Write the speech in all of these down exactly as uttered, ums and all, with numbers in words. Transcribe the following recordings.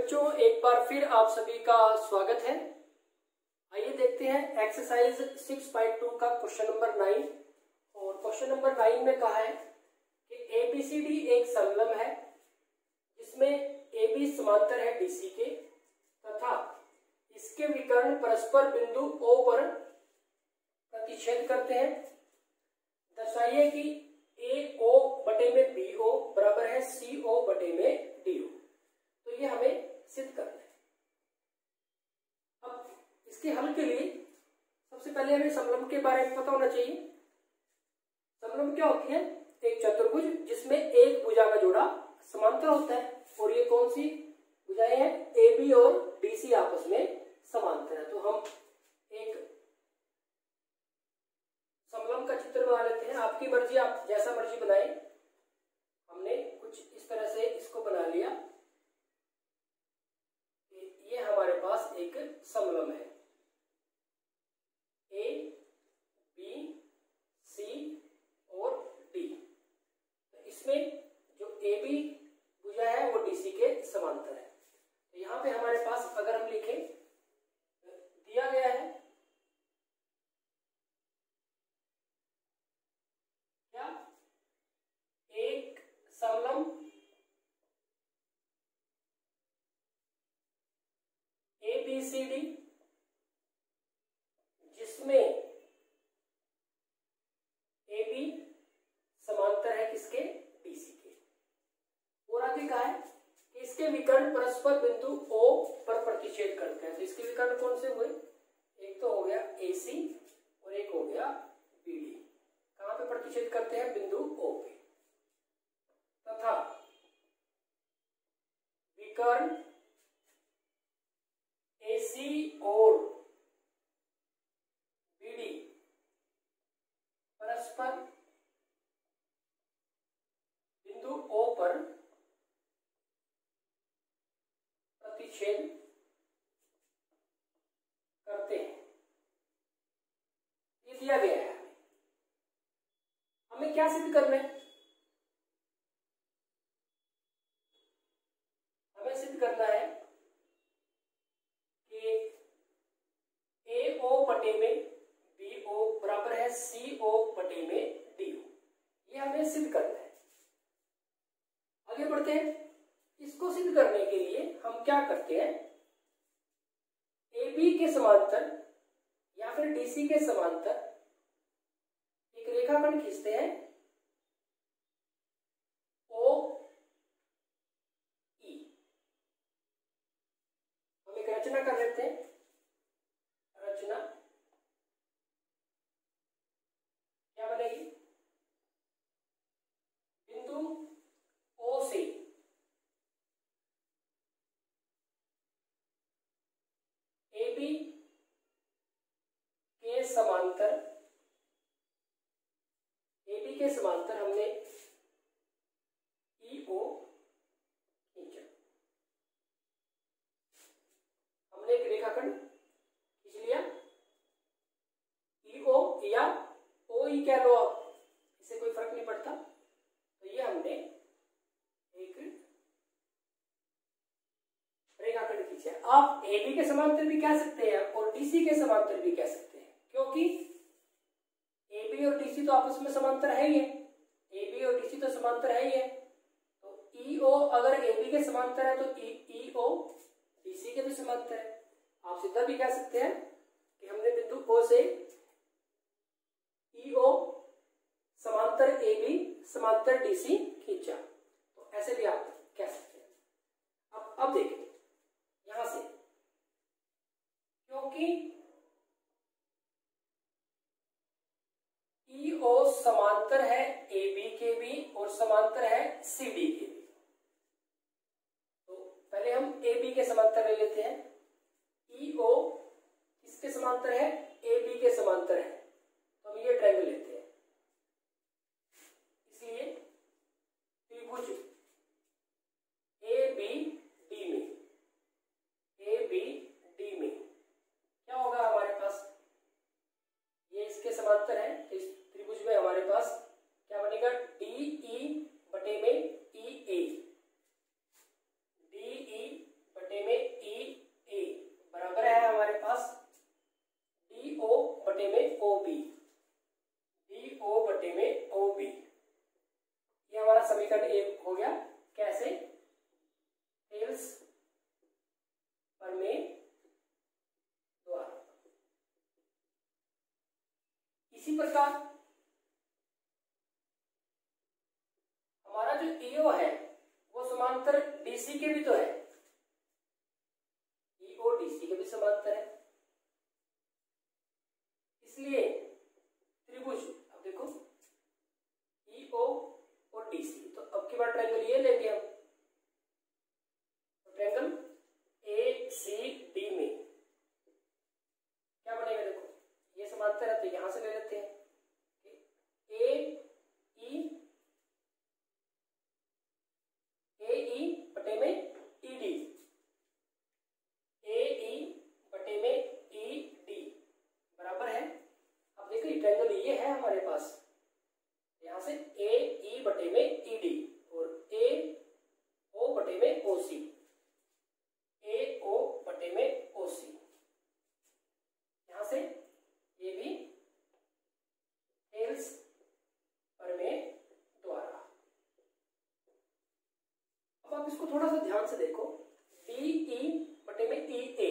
बच्चों, एक बार फिर आप सभी का स्वागत है। आइए देखते हैं एक्सरसाइज सिक्स पॉइंट टू का क्वेश्चन नंबर नाइन। और क्वेश्चन नंबर नाइन में कहा है कि एबीसीडी एक समलंब है जिसमें AB समांतर है डीसी के तथा इसके विकर्ण परस्पर बिंदु O पर प्रतिच्छेद करते हैं। दर्शाइए कि AO बटे में BO बराबर है CO बटे में DO। तो ये हमें सिद्ध करना है। अब इसके हल के लिए सबसे पहले हमें समलंब के बारे में पता होना चाहिए। समलंब क्या होती है? एक चतुर्भुज जिसमें एक भुजा का जोड़ा समांतर होता है। और ये कौन सी भुजाएं हैं? ए बी और डी सी आपस में समांतर है। तो हम एक समलंब का चित्र बना लेते हैं। आपकी मर्जी, आप जैसा मर्जी बनाए। हमने कुछ इस तरह से इसको बना लिया। ये हमारे पास एक समलंब है। ए बी सी और डी। तो इसमें जो ए बी भुजा है वो डीसी के समांतर है। तो यहाँ पे हमारे पास अगर हम लिखें, दिया गया है क्या? एक समलंब ए बी सी डी जिसमें ए बी समांतर है किसके? डीसी के। और आगे कहा है कि इसके विकर्ण परस्पर बिंदु O पर प्रतिच्छेद करते हैं। तो इसके विकर्ण कौन से हुए? एक तो हो गया A C और एक हो गया B D। कहां पे प्रतिच्छेद करते हैं? बिंदु O पे। तथा विकर्ण A C और B D परस्पर बिंदु O पर प्रतिच्छेद करते हैं। ये दिया गया है। हमें क्या सिद्ध करना है? हमें सिद्ध करना है कि A O बटे में B O बराबर है C O बटे में D O। ये हमें सिद्ध करना है। आगे बढ़ते हैं। इसको सिद्ध करने के लिए हम क्या करते हैं? A B के समांतर या फिर D C के समांतर एक रेखाखंड खींचते हैं O E। हम एक रचना कर लेते हैं। रचना क्या बनेगी? बिंदु O से A B के समांतर A B के समांतर हमने E O खींचा। हमने एक रेखाखंड खींच लिया। E O या O E कह लो आप, इससे कोई फर्क नहीं पड़ता। तो ये हमने एक रेखाखंड खींचा। आप A B के समांतर भी कह सकते हैं और D C के समांतर भी कह सकते हैं, क्योंकि A B और D C तो आपस में समांतर है ही है। A B और D C तो समांतर है ही है। तो E O अगर A B के समांतर है तो E O D C के भी समांतर है। आप सीधा भी कह सकते हैं कि हमने बिंदु O से E O समांतर A B समांतर D C खींचा। तो ऐसे भी आप कह सकते हैं। अब अब देखिए यहां से, क्योंकि E O समांतर है A B के भी और समांतर है C D के भी। तो पहले हम A B के समांतर ले लेते हैं। E O किसके समांतर है? A B के समांतर है। तो हम ये ट्रायंगल लेते हैं। इसलिए त्रिभुज A B D में A B D में क्या होगा हमारे पास? ये इसके समांतर है। तो इस त्रिभुज में हमारे पास क्या बनेगा? D E बटे में E A। D E बटे बटे में ओ बी, डी ओ बटे में ओ बी। ये हमारा समीकरण एक हो गया। कैसे? थेल्स प्रमेय द्वारा। इसी प्रकार हमारा जो ईओ है वो समांतर डीसी के भी तो है, ईओ डीसी के भी समांतर है। इसलिए त्रिभुज, अब देखो ईओ और डीसी, तो अब की बार ट्रायंगल ये लेंगे हम, तो ट्रायंगल ए सी डी में क्या बनेगा? देखो ये समांतर है तो यहां से ले लेते हैं ए ई, ए ई बटे में ई डी, ए ई बटे में ई डी बराबर है। अब देखो ये ट्रायंगल ये है हमारे पास, यहां से ए ई बटे में ई डी और ए ओ बटे में ओ सी, ए ओ बटे में ओ सी, यहां से ये भी थेल्स प्रमेय द्वारा। अब आप इसको थोड़ा सा ध्यान से देखो, डी ई बटे में ई ए,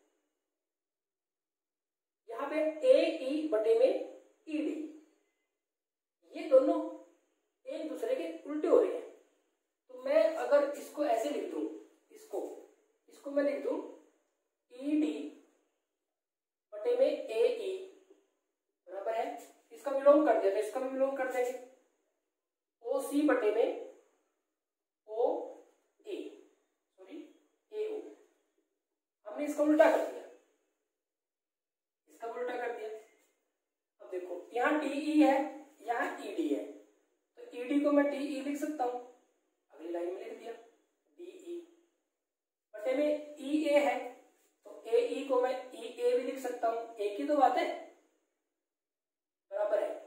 यहां पे ए ई बटे में ई डी, ये दोनों एक दूसरे के उल्टे हो रहे हैं। तो मैं अगर इसको ऐसे लिख दूं, इसको इसको मैं लिख दूं ई डी बटे में ए ई बराबर है, इसका विलोम कर दिया तो इसका भी विलोम कर देंगे, ओ सी बटे में ओ ए, सॉरी ए ओ, हमने इसका उल्टा कर दिया, इसका उल्टा कर दिया। अब देखो यहाँ डी है, यहाँ ई डी है, तो ई डी को मैं डी ई लिख सकता हूं, अगली लाइन में लिख दिया डी ई बटे में ई ए है, तो ए ई को मैं ई ए भी लिख सकता हूं, एक ही तो बात है, बराबर है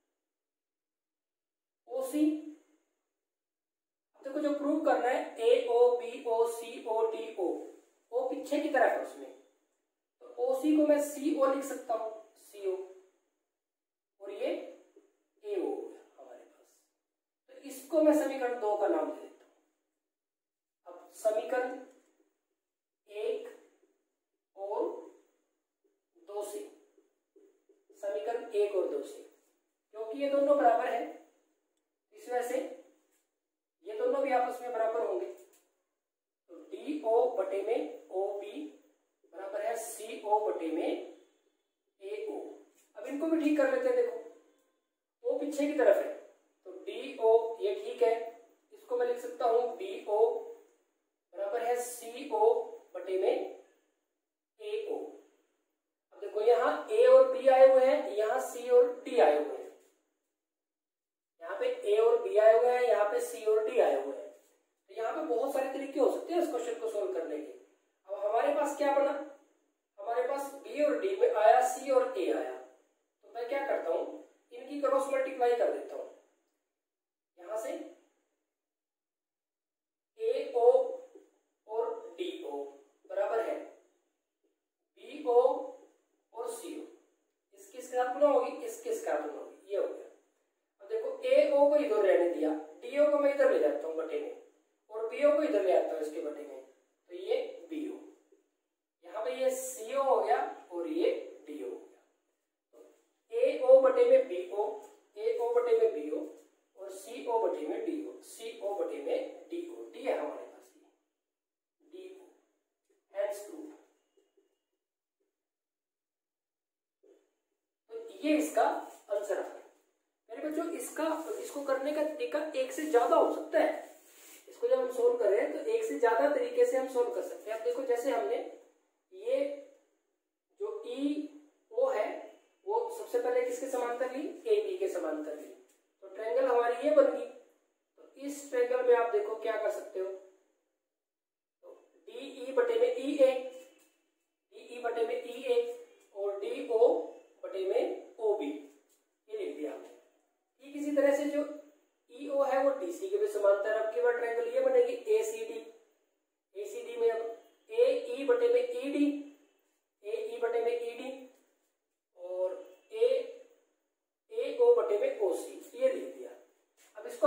ओ सी। अब देखो जो प्रूव करना है ए ओ बी ओ सी ओ डी ओ, ओ पीछे की तरफ है उसमें, तो ओ सी को मैं सी ओ लिख सकता हूं, सी ओ, और ये ए ओ हमारे पास, तो इसको मैं समीकरण दो का नाम दे देता हूं। अब समीकरण एक और दो से, समीकरण एक और दो से, क्योंकि ये दोनों बराबर है इस वजह से ये दोनों भी आपस में बराबर होंगे, तो डी ओ बटे में ओ बी बराबर है सी ओ बटे में ए ओ। अब इनको भी ठीक कर लेते हैं, देखो ओ पीछे की तरफ है तो डी ओ ये ठीक है, इसको मैं लिख सकता हूं डी ओ बराबर है सी ओ बटे में ए ओ। अब देखो यहाँ ए और बी आए हुए हैं, यहाँ सी और डी आए हुए हैं, यहाँ पे ए और बी आए हुए हैं, यहाँ पे सी और डी आए हुए हैं, तो यहाँ पे बहुत सारे तरीके हो सकते हैं इस क्वेश्चन को सोल्व करने के। अब हमारे पास क्या बना, हमारे पास बी और डी में आया सी और ए आया, तो मैं क्या करता हूं इनकी क्रॉस मल्टीप्लाई कर देता हूं, यहां से ए ओ और डी ओ बराबर है बी ओ और सी ओ, इसकी इसके साथ गुणा होगी, इसके इसके साथ गुणा होगी, ये हो गया। अब देखो ए ओ को इधर रहने दिया, डी ओ को मैं इधर ले जाता हूँ बटे में, और बी ओ को इधर ले आता हूँ इसके बटे में, तो ये बी ओ, यहाँ पे ये सी ओ हो गया और ये डी ओ हो गया, तो ए ओ बटे में बी ओ, ए ओ बटे में बी ओ और सी ओ बटे में डी ओ, सी ओ बटे में डी ओ, डी है हमारे पास ये डी ओ, हेंस प्रूफ। तो ये इसका आंसर है मेरे बच्चों। इसका इसको करने का तरीका एक से ज्यादा हो सकता है, इसको जब हम सोल्व कर रहे हैं तो एक से ज्यादा तरीके से हम सोल्व कर सकते हैं। अब देखो जैसे हमने ये जो ई ओ है वो सबसे पहले किसके समांतर ली, ए बी के समांतर ली, तो ट्रायंगल हमारी ये बन गई। तो इस ट्रायंगल में आप देखो क्या कर सकते हो, तो डी ई बटे में ई ए, डी ई बटे में ई ए और डी ओ बटे में ओ बी, ये लिख दिया हमने। ठीक इसी तरह से जो ई ओ है वो डी सी के भी समांतर, अब की बार ट्रायंगल ये बनेगी ए सी डी, ए सी डी में अब ए ई बटे में ई डी, ए ई बटे में ई डी और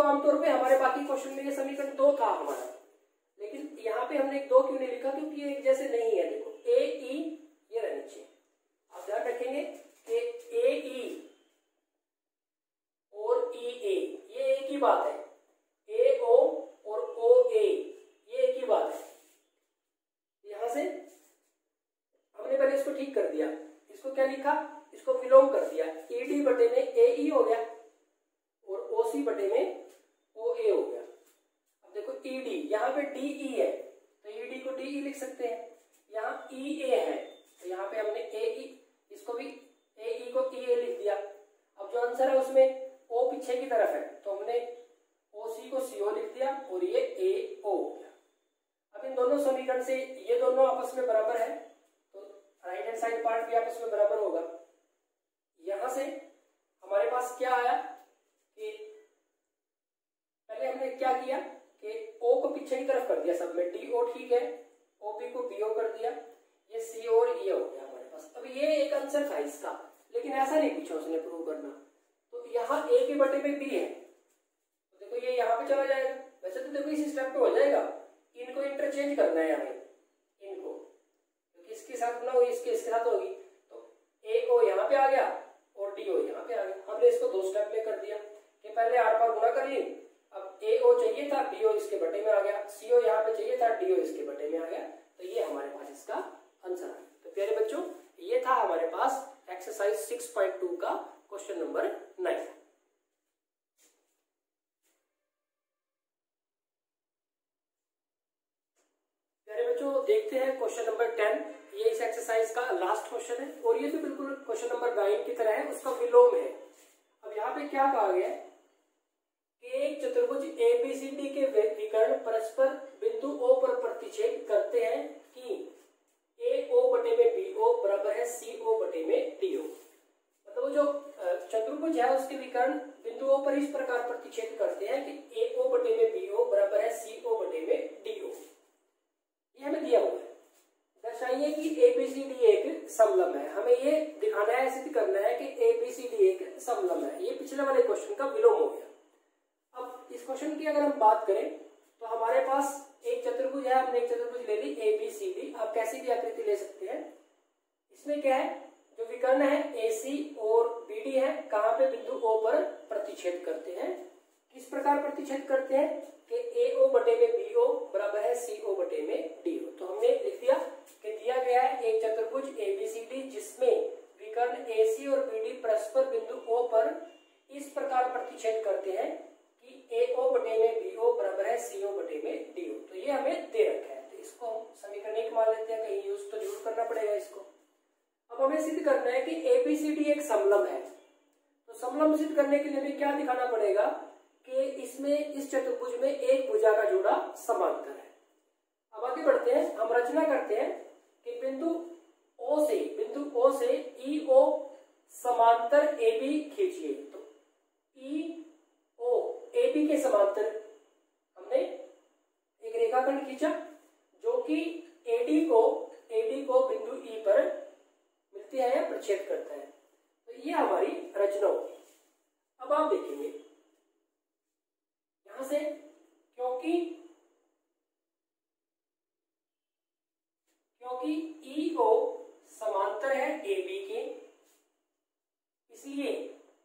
आमतौर पे हमारे बाकी क्वेश्चन में ये समीकरण दो था हमारा, लेकिन यहाँ पे हमने दो क्यों नहीं लिखा, क्योंकि ये एक जैसे नहीं है। देखो ए ई ये रहनी चाहिए, आप ध्यान रखेंगे कि ए ई और ई ए ये एक ही बात है, ए ओ और ओ ए ये एक ही बात है। यहां से हमने पहले इसको ठीक कर दिया, इसको क्या लिखा, इसको विलोम कर दिया, ई डी बटे में ए ई हो गया और ओ सी बटे में ओ ए हो गया। अब देखो ई डी यहाँ पे डी ई है तो ई डी को डी ई लिख सकते हैं, यहाँ ई ए है तो यहाँ पे हमने ए ई, इसको भी ए ई को ई ए लिख दिया। अब जो आंसर है उसमें ओ पीछे की तरफ है तो हमने ओ सी को सी ओ लिख दिया और ये ए ओ हो गया। अब इन दोनों समीकरण से ये दोनों आपस में बराबर है तो राइट हैंड साइड पार्ट भी आपस में बराबर होगा। यहां से हमारे पास क्या आया कि पहले हमने क्या किया कि ओ को पीछे की तरफ कर दिया सब में, डी ओ ठीक है, ओ बी को बी ओ कर दिया, ये सी और ई हो गया हमारे पास। अब ये एक आंसर था इसका, लेकिन ऐसा नहीं पूछा उसने प्रूव करना, तो यहाँ ए के बटे में बी है तो देखो ये यहाँ पे चला जाएगा। वैसे तो देखो इस स्टेप पे हो जाएगा, इनको इंटरचेंज करना है हमें, इनको क्योंकि इसके साथ ना हो इसके इसके साथ होगी तो ए ओ यहाँ पे आ गया और डी ओ यहाँ पे आ गया। हमने इसको दो स्टेप में कर दिया कि पहले आर पार गुणा कर ली, अब ए ओ चाहिए था बी ओ इसके बटे में आ गया, सी ओ यहाँ पे चाहिए था डी ओ इसके बटे में आ गया, तो ये हमारे पास इसका आंसर है। तो प्यारे बच्चों ये था हमारे पास एक्सरसाइज सिक्स पॉइंट टू का क्वेश्चन नंबर नाइन। प्यारे बच्चों देखते हैं क्वेश्चन नंबर टेन, ये इस एक्सरसाइज का लास्ट क्वेश्चन है और ये तो बिल्कुल क्वेश्चन नंबर नाइन की तरह है, उसका विलोम है। अब यहाँ पे क्या कहा गया है कि एक चतुर्भुज ए बी सी डी के विकर्ण परस्पर बिंदु ओ पर प्रतिच्छेद करते हैं कि ए ओ बटे में बी ओ बराबर है सी ओ बटे में डी ओ। मतलब जो चतुर्भुज है उसके विकर्ण बिंदु ओ पर इस प्रकार प्रतिच्छेद करते हैं कि ए ओ बटे में बी ओ बराबर है सी ओ बटे में डी ओ। ये हमें दिया हुआ है, दर्शाइए कि ए बी सी डी एक समलंब है। हमें ये दिखाना है, सिद्ध करना है कि ए बी सी डी एक समलंब है। ये पिछले वाले क्वेश्चन का विलोम हो गया। अब इस क्वेश्चन की अगर हम बात करें तो हमारे पास एक चतुर्भुज है, हमने एक चतुर्भुज ले ली ए बी सी डी, आप कैसी भी आकृति ले सकते हैं। इसमें क्या है, जो विकर्ण है ए सी और बी डी है, कहाँ पे बिंदु ओ पर प्रतिच्छेद करते हैं। किस प्रकार प्रतिच्छेद करते हैं कि ए ओ बटे में बी ओ बराबर है सी ओ बटे में डी ओ। तो हमने लिख दिया कि दिया गया है एक चतुर्भुज ए बी सी डी जिसमें विकर्ण ए सी और बी डी परस्पर बिंदु ओ पर इस प्रकार प्रतिच्छेद करते हैं कि ए ओ बटे में बी ओ बराबर है सी ओ बटे में डी ओ। तो ये हमें दे रखा है, तो इसको हम समीकरण एक मान लेते हैं, कहीं यूज तो जरूर करना पड़ेगा इसको। अब हमें सिद्ध करना है कि ए बी सी डी एक समलंब है, तो समलंब सिद्ध करने के लिए हमें क्या दिखाना पड़ेगा कि इसमें इस चतुर्भुज में एक भुजा का जोड़ा समांतर है। अब आगे बढ़ते हैं, हम रचना करते हैं कि बिंदु ओ से बिंदु ओ से ई ओ समांतर ए बी खींचिए। तो ई ओ ए बी के समांतर हमने एक रेखाखंड खींचा जो कि एडी को एडी को बिंदु ई पर मिलती है या प्रच्छेद करता है। तो ये हमारी रचना होगी। अब आप देखेंगे यहां से, क्योंकि क्योंकि ई ओ समांतर है ए बी के, इसलिए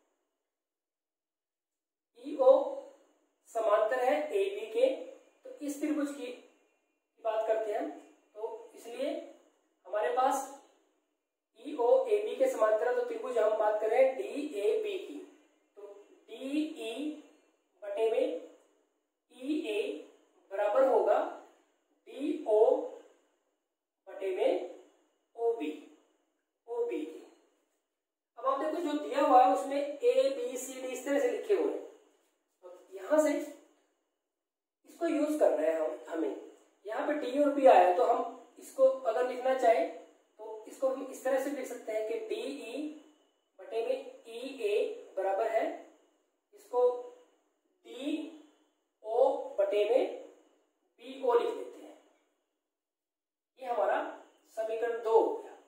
ई ओ समांतर है ए बी के। तो इस त्रिभुज की बात करते हैं, तो इसलिए हमारे पास ई ओ ए बी के समांतर, तो त्रिभुज हम बात करें डी ए बी की, तो डी ई बटे में ई ए बराबर होगा डी ओ बटे में ओ बी ओ बी की। अब आप देखो जो दिया हुआ है उसमें ए बी सी डी इस तरह से लिखे हुए हैं, तो यहां से इसको यूज करना है हम हमें। यहाँ पे डी और बी आया है तो हम इसको अगर लिखना चाहे तो इसको हम इस तरह से लिख सकते हैं कि डी ई बटे में ई ए बराबर है, इसको डी ओ बटे में बी ओ लिख देते हैं। ये हमारा समीकरण दो हो गया।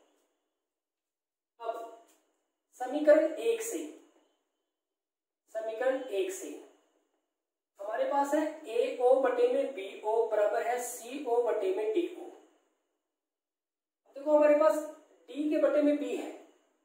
अब समीकरण एक से समीकरण एक से पास है ए ओ बटे में बी ओ बराबर है सी ओ बटे में डी ओ। देखो हमारे पास डी के बटे में बी है,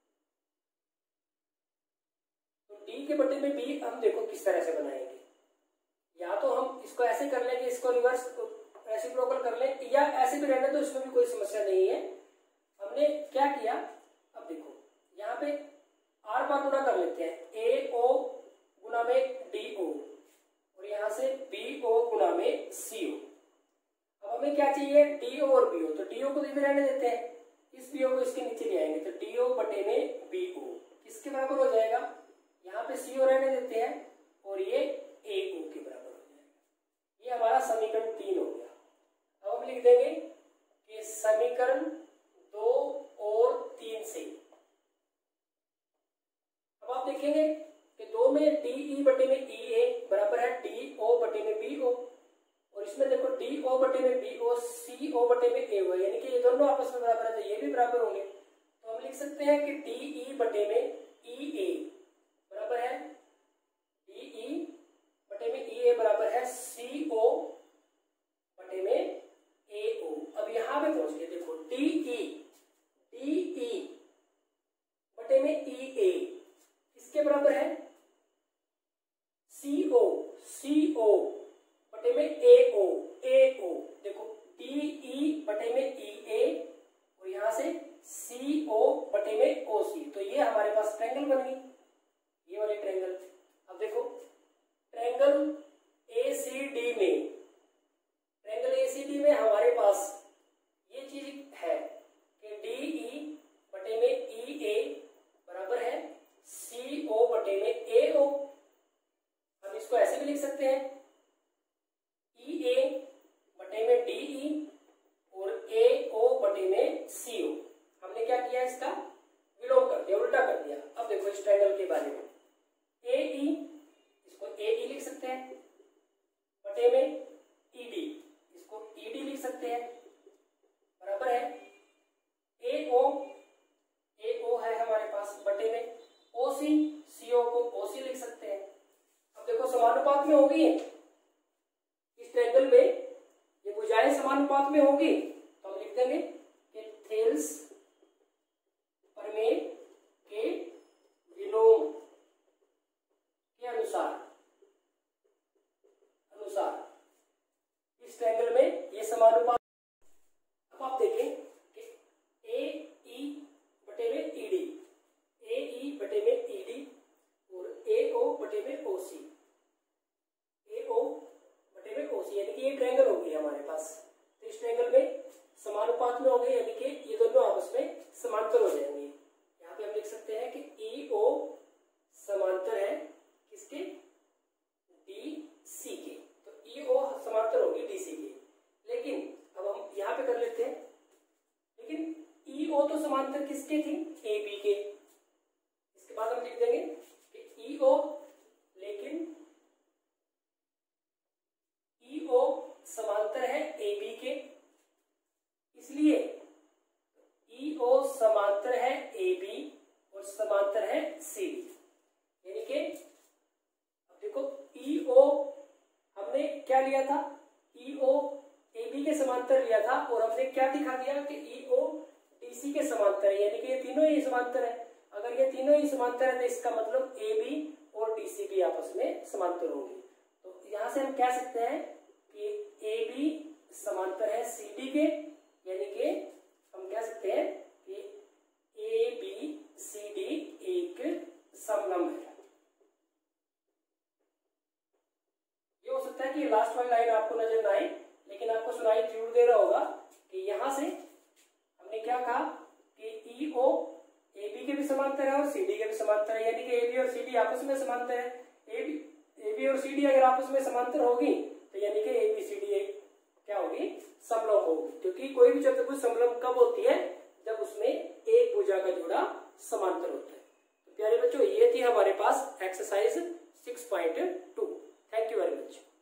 तो डी के बटे में बी हम देखो किस तरह से बनाएंगे। या तो हम इसको ऐसे कर लेंगे, इसको रिवर्स रेसिप्रोकल कर लें, या ऐसे भी रहने तो इसमें भी कोई समस्या नहीं है। हमने क्या किया, अब देखो यहाँ पे आर बार गुना कर लेते हैं, ए ओ गुना में डी ओ और यहां से बी ओ गुना में सी ओ। अब हमें क्या चाहिए, डी ओ और बी ओ, तो डी ओ को भी रहने देते हैं, इस बी ओ को इसके नीचे ले आएंगे, तो डी ओ बटे में बी ओ किसके बराबर हो जाएगा, यहाँ पे सी ओ रहने देते हैं और ये ए ओ के बराबर हो जाएगा। ये हमारा समीकरण तीन हो गया। अब हम लिख देंगे कि समीकरण दो और तीन से अब आप देखेंगे कि दो में डी ई बटे में ई ए बराबर है डी ओ बटे में बी ओ, और इसमें देखो डी ओ बटे में बी ओ सी ओ बटे में ए ओ, यानी कि ये दोनों आपस में बराबर है तो ये भी बराबर होंगे। तो हम लिख सकते हैं कि डी ई बटे में ई ए बराबर है डी ई बटे में ई ए बराबर है सी ओ बटे में ए ओ। अब यहां पे पहुंच गए, देखो डी ई डी ई बटे में ई ए किसके बराबर है, सी ओ सी ओ बटे में ए ओ ए ओ। देखो डी ई बटे में ई ए और यहां से सी ओ बटे में ओ सी, तो ये हमारे पास ट्रायंगल बन गई, ये वाली ट्रायंगल। अब देखो ट्रायंगल ए सी डी में ट्रायंगल ए सी डी में हमारे पास ये चीज है कि डी ई बटे में ई ए बराबर है सी ओ बटे में ए ओ। हम इसको ऐसे भी लिख सकते हैं, ई ए बटे में डी ई और ए ओ बटे में सी ओ। हमने क्या किया, इसका विलोम कर दिया, उल्टा कर दिया। अब देखो इस ट्रायंगल के बारे में, ए ई इसको ए ई लिख सकते हैं बटे में ई डी इसको ई डी लिख सकते हैं बराबर है ए ओ ए ओ है हमारे पास बटे में ओ सी सी ओ को ओ सी लिख सकते हैं। अब देखो समानुपात में होगी, इस ट्रायंगल में ये भुजाएं समानुपात में होगी, तो हम लिख देंगे कि थेल्स प्रमेय के विलोम के अनुसार अनुसार इस ट्रायंगल में ये समानुपात। अब आप देखें कि ए ई बटे में ई डी ए ई बटे में ई डी और ए ओ बटे में ओ सी ए ओ बटे में ओ सी, यानी कि ये ट्रायंगल हो गई हमारे पास। तो इस ट्रायंगल में समानुपात में हो गए, यानी कि ये दोनों आपस में समांतर हो जाएंगे। यहाँ पे हम लिख सकते हैं कि ई ओ समांतर है किसके, डी सी के, तो ई ओ समांतर होगी डी सी के। लेकिन अब हम यहाँ पे कर लेते हैं, लेकिन ई ओ तो समांतर किसके थी, ए बी के। इसके बाद हम लिख देंगे कि ई ओ लेकिन ई ओ समांतर है ए बी के, इसलिए ई ओ समांतर है ए बी और समांतर है सी डी। यानी कि अब देखो ई ओ हमने क्या लिया था, ई ओ ए बी के समांतर लिया था और हमने क्या दिखा दिया कि ई ओ डी सी के समांतर है, यानी कि ये तीनों ही समांतर है। अगर ये तीनों ही समांतर है तो इसका मतलब ए बी और डी सी भी आपस में समांतर होंगे। तो यहां से हम कह सकते हैं कि ए बी समांतर है सी डी के, यानी कि हम कह सकते हैं कि ए बी सी डी एक समलंब है। ये हो सकता है कि लास्ट वाली लाइन आपको नजर ना आए, लेकिन आपको सुनाई जरूर दे रहा होगा कि यहां से हमने क्या कहा कि ई ओ ए बी के भी समांतर है और सी डी के भी समांतर है, यानी कि ए बी और सी डी आपस में समांतर है। ए बी ए बी और सी डी अगर आपस में समांतर होगी तो यानी कि ए बी सी डी क्या होगी, समलंब होगी। क्योंकि कोई भी चतुर्भुज समलंब कब होती है, जब उसमें एक भुजा का जोड़ा समांतर होता है। तो प्यारे बच्चों, ये थी हमारे पास exercise six point two. Thank you very much.